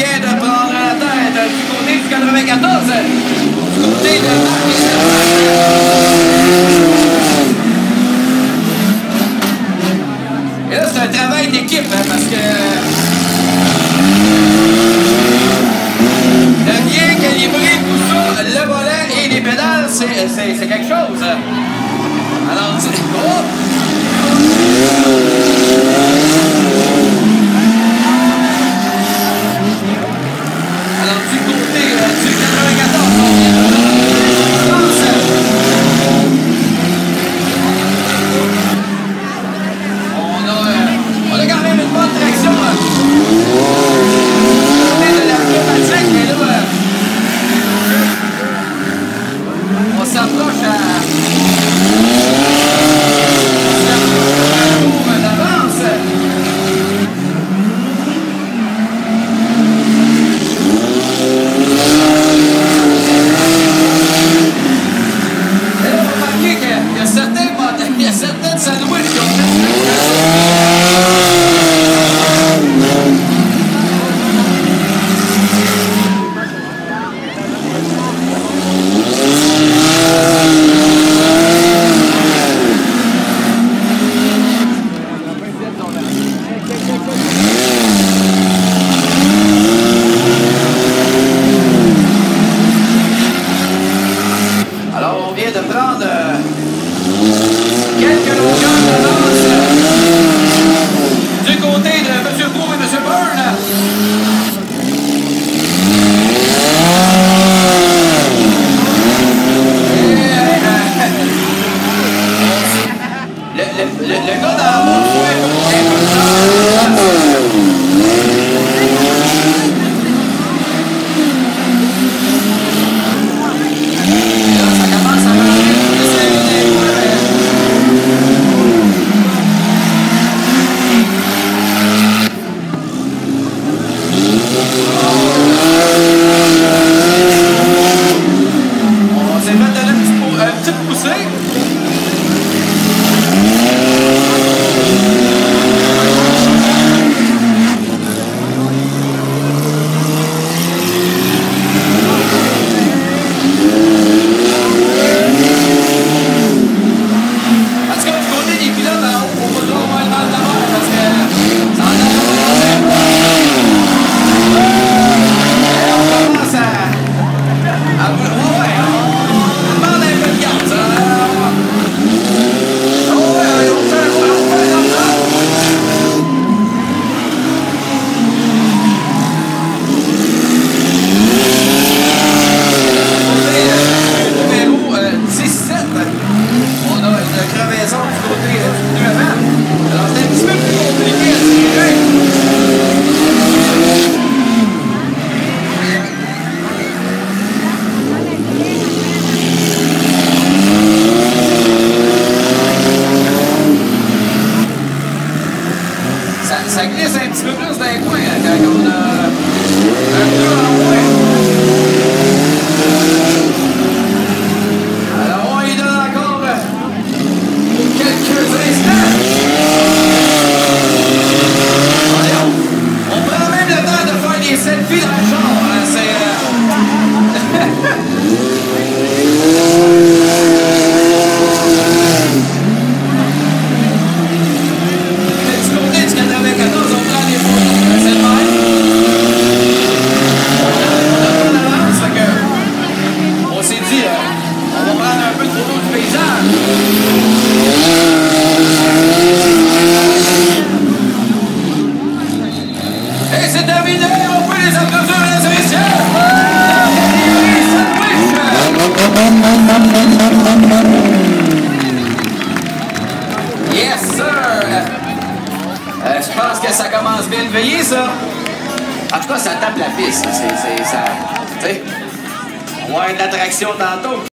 vient de prendre la tête du côté du 94. Du côté de Marc. Et là, c'est un travail d'équipe, hein, parce que de bien calibrer tout ça, le volant et les pédales, c'est quelque chose. Alors, oh! Alors, du côté du 94, on a quand même une bonne traction. Du côté de la pneumatique, mais là, on s'approche à d'avance. Et là, on va remarquer qu'il y a certaines sandwichs qui ont fait Alors, on vient de prendre quelques longueurs d'avance du côté de M. Beau et M. Byrne. Le gars d'en bas, on s'est fait donner une petite poussée. Ça glisse un petit peu plus d'un coin quand on a un peu en moins. Alors on y donne encore quelques instants. On prend même le temps de faire des selfies dans le genre. Hein, et c'est terminé, on peut les applaudir, mesdames et messieurs. Yes, sir. Je pense que ça commence bien de veiller, ça. En tout cas, ça tape la piste. Ça, on va avoir une attraction tantôt.